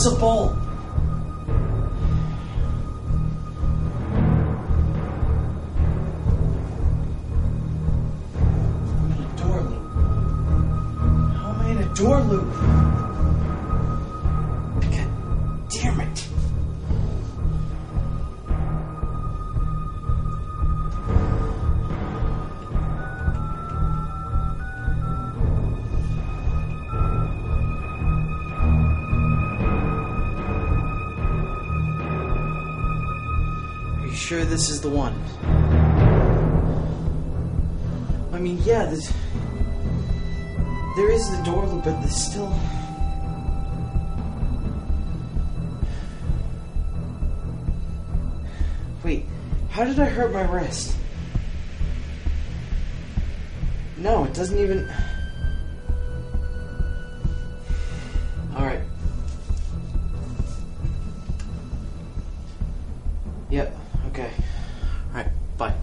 impossible! I'm in a door loop. How am I in a door loop? God damn it. Are you sure this is the one? I mean, yeah, there is the door loop, but there's still... Wait, how did I hurt my wrist? No, it doesn't even... Alright. Yep, okay. Alright, bye.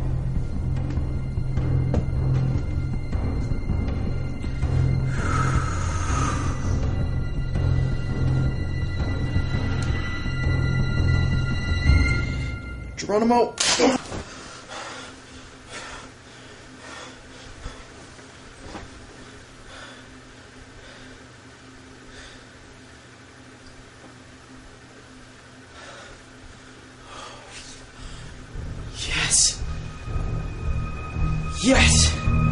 Geronimo! Yes! Yes!